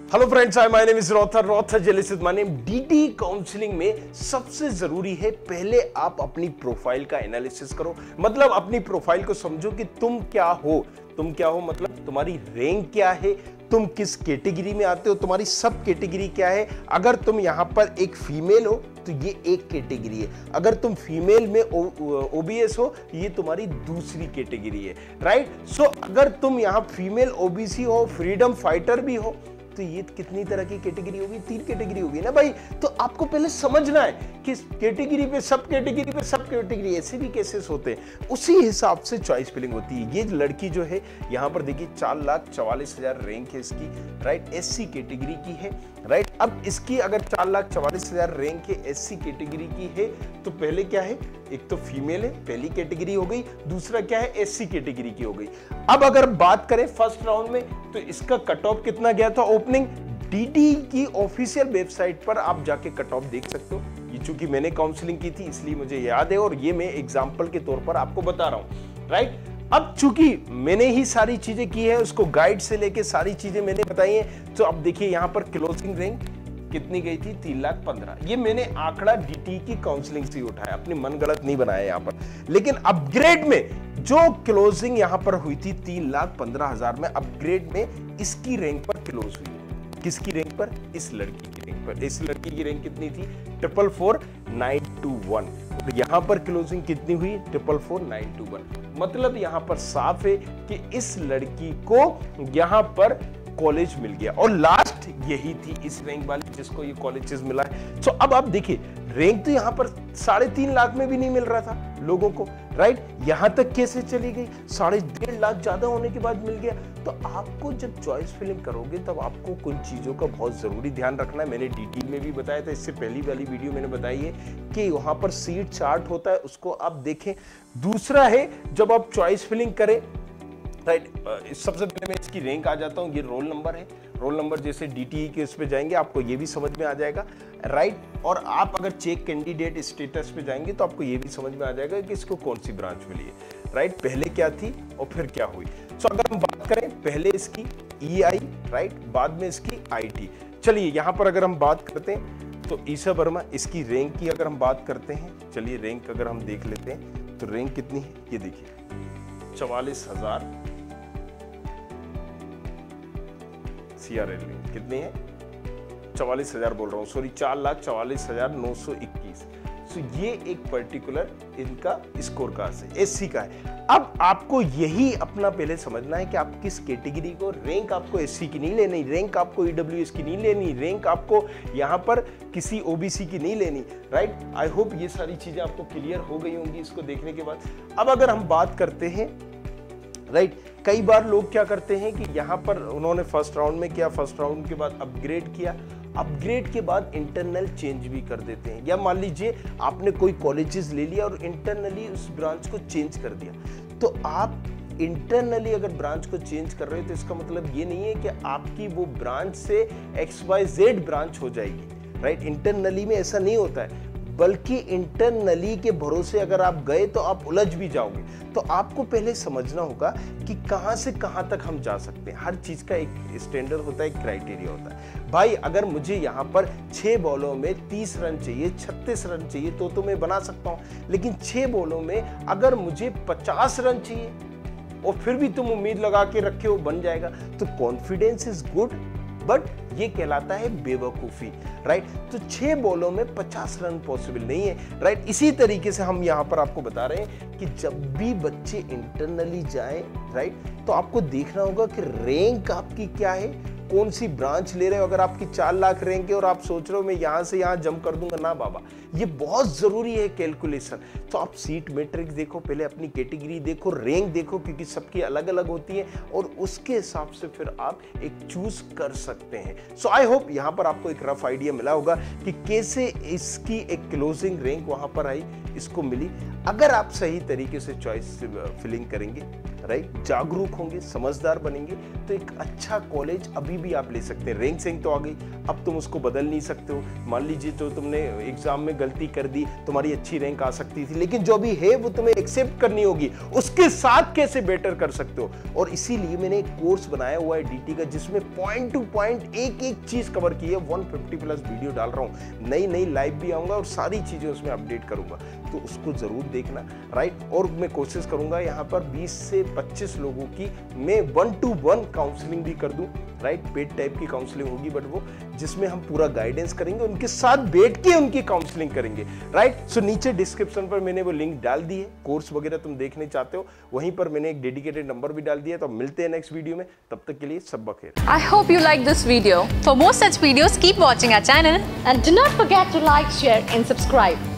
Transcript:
Hello friends, I my name is रॉथर जेलिसिस my name. DT counselling में सबसे जरूरी है पहले आप अपनी प्रोफाइल का एनालिसिस करो। मतलब अपनी प्रोफाइल को समझो कि तुम क्या हो मतलब तुम्हारी रैंक क्या है, तुम किस कैटेगरी में आते हो, तुम्हारी सब कैटेगरी क्या है। अगर तुम यहां पर एक फीमेल हो तो ये एक कैटेगरी है, अगर तुम फीमेल में ओबीएस हो ये तुम्हारी दूसरी कैटेगरी है, राइट। सो अगर तुम यहां फीमेल ओबीसी हो, फ्रीडम फाइटर भी हो, तो ये कितनी तरह की कैटेगरी होगी? 3 कैटेगरी होगी ना भाई। तो आपको पहले समझना है कि कैटेगरी पे सब कैटेगरी ऐसे भी केसेस होते हैं, उसी हिसाब से चॉइस फिलिंग होती है। ये लड़की जो है यहाँ पर देखिए 4,44,000 रैंक है इसकी, राइट, एससी कैटेगरी की है, राइट। अब इसकी अगर 4,44,000 रैंक है, एससी कैटेगरी की है, तो पहले क्या है, एक तो फीमेल है, पहली कैटेगरी हो गई, दूसरा क्या है, एससी कैटेगरी की हो गई। अब अगर बात करें फर्स्ट राउंड में तो इसका कट ऑफ कितना गया था ओपनिंग? डीडी की ऑफिशियल वेबसाइट पर आप जाके कट ऑफ देख सकते हो। ये चूंकि मैंने काउंसलिंग की थी इसलिए मुझे याद है, और ये मैं एग्जांपल के तौर पर आपको बता रहा हूं, राइट। अब चूंकि मैंने ही सारी चीजें की है, उसको गाइड से लेके सारी चीजें मैंने बताई हैं, तो अब देखिए यहां पर क्लोजिंग रैंक कितनी गई थी? 3,15,000। ये मैंने आंकड़ा डीटी की काउंसलिंग से उठाया, अपनी मन गलत नहीं बनाया यहां पर। लेकिन अपग्रेड में जो क्लोजिंग यहां पर हुई थी 3,15,000 में, अपग्रेड में इसकी रैंक पर क्लोज हुई। किसकी रैंक पर? इस लड़की की रैंक पर। इस लड़की की रैंक कितनी थी? 444,921। तो यहां पर क्लोजिंग कितनी हुई? 444,921। मतलब यहां पर साफ है कि इस लड़की को यहां पर कॉलेज मिल गया, और लास्ट यही थी इस रैंक वाली जिसको ये कॉलेजेस मिला है। सो अब आप देखिए रैंक तो यहां पर 3.5 लाख में भी नहीं मिल रहा था लोगों को, राइट। यहां तक कैसे चली गई? 1.5 लाख ज्यादा होने के बाद मिल गया। तो आपको जब चॉइस फिलिंग करोगे तब आपको कुछ चीजों का बहुत जरूरी ध्यान रखना है। मैंने डिटेल में भी बताया था, इससे पहली वाली वीडियो मैंने बताई है कि वहां पर सीट चार्ट होता है, उसको आप देखें। दूसरा है जब आप चॉइस फिलिंग करें, राइट, सबसे पहले मैं इसकी रैंक आ जाता हूं। ये रोल नंबर है, रोल नंबर जैसे डीटीई के उस पे जाएंगे आपको ये भी समझ में आ जाएगा, राइट। और आप अगर चेक कैंडिडेट स्टेटस पे जाएंगे तो आपको ये भी समझ में आ जाएगा कि इसको कौन सी ब्रांच मिली है, राइट, पहले क्या थी और फिर क्या हुई। सो अगर हम बात करें पहले इसकी ईआई, राइट, बाद में इसकी आईटी। चलिए यहां पर अगर हम बात करते हैं तो ईशा वर्मा, इसकी रैंक की अगर हम बात करते हैं, चलिए रैंक अगर हम देख लेते हैं तो रैंक कितनी है, ये देखिए 44,000 सीआरएल कितनी है? 44,000 बोल रहा हूं, सॉरी, 4,44,921। सो ये एक पर्टिकुलर इनका स्कोर का है, एससी का है। अब आपको यही अपना पहले समझना है कि आप किस कैटेगरी को, रैंक आपको एससी की नहीं लेनी, रैंक आपको ईडब्ल्यूएस की नहीं लेनी, रैंक आपको यहां पर किसी ओबीसी की नहीं लेनी, राइट। आई होप ये सारी चीजें आपको क्लियर हो गई होंगी इसको देखने के बाद। अब अगर हम बात करते हैं, राइट, कई बार लोग क्या करते हैं कि यहां पर उन्होंने फर्स्ट राउंड में किया, फर्स्ट राउंड के बाद अपग्रेड किया, अपग्रेड के बाद इंटरनल चेंज भी कर देते हैं। या मान लीजिए आपने कोई कॉलेजेस ले लिया और इंटरनली उस ब्रांच को चेंज कर दिया। तो आप इंटरनली अगर ब्रांच को चेंज कर रहे हो तो इसका मतलब ये नहीं है कि आपकी वो ब्रांच से XYZ ब्रांच हो जाएगी, राइट। इंटरनली में ऐसा नहीं होता है, बल्कि इंटरनली के भरोसे अगर आप गए तो आप उलझ भी जाओगे। तो आपको पहले समझना होगा कि कहां से कहां तक हम जा सकते हैं। हर चीज का एक स्टैंडर्ड होता है, एक क्राइटेरिया होता है। भाई अगर मुझे यहां पर 6 बॉलों में 30 रन चाहिए, 36 रन चाहिए तो मैं बना सकता हूं। लेकिन 6 बॉलों में अगर मुझे 50 रन चाहिए और फिर भी तुम उम्मीद लगा के रखे हो बन जाएगा, तो कॉन्फिडेंस इज गुड, बट ये कहलाता है बेवकूफी, राइट। तो 6 बॉलों में 50 रन पॉसिबल नहीं है, राइट। इसी तरीके से हम यहां पर आपको बता रहे हैं कि जब भी बच्चे इंटरनली जाएं, राइट, तो आपको देखना होगा कि रैंक आपकी क्या है, कौन सी ब्रांच ले रहे हो। अगर आपकी 4 लाख रैंक है और आप सोच रहे हो मैं यहां से यहां जंप कर दूंगा, ना बाबा, ये बहुत जरूरी है कैलकुलेशन। तो आप सीट मैट्रिक्स देखो, पहले अपनी कैटेगरी देखो, रैंक देखो, क्योंकि सबकी अलग अलग होती है और उसके हिसाब से फिर आप एक चूज कर सकते हैं। सो आई होप यहां पर आपको एक रफ आइडिया मिला होगा कि कैसे इसकी एक क्लोजिंग रैंक वहां पर आई, इसको मिली। अगर आप सही तरीके से चॉइस फिलिंग करेंगे, राइट, जागरूक होंगे, समझदार बनेंगे, तो एक अच्छा कॉलेज अभी भी आप ले सकते हैं। रैंक सैंक तो आ गई, अब तुम उसको बदल नहीं सकते हो। मान लीजिए तो तुमने एग्जाम में गलती कर दी, तुम्हारी अच्छी रैंक आ सकती थी, लेकिन जो भी है वो तुम्हें एक्सेप्ट करनी होगी, उसके साथ कैसे बेटर कर सकते हो। और इसीलिए मैंने एक कोर्स बनाया हुआ है DT का, जिसमें पॉइंट टू पॉइंट एक एक चीज कवर की है। 150 प्लस वीडियो डाल रहा हूं, नई नई लाइव भी आऊंगा और सारी चीजें उसमें अपडेट करूंगा, तो उसको जरूर देखना, राइट। और मैं कोशिश करूंगा यहाँ पर 20 से 25 लोगों की मैं 1-to-1 काउंसलिंग भी कर दूं, राइट। पेड टाइप की काउंसलिंग होगी, बट वो जिसमें हम पूरा गाइडेंस करेंगे, उनके साथ बैठ के उनकी काउंसलिंग करेंगे, राइट। सो नीचे डिस्क्रिप्शन पर मैंने वो लिंक डाल दी है। कोर्स वगैरह तुम देखने चाहते हो, वहीं पर मैंने एक डेडिकेटेड नंबर भी डाल दिया। तो मिलते हैं नेक्स्ट वीडियो में, तब तक के लिए सब बखैर। I hope you like this video. For more such videos, keep watching our channel And do not forget to like, share and subscribe.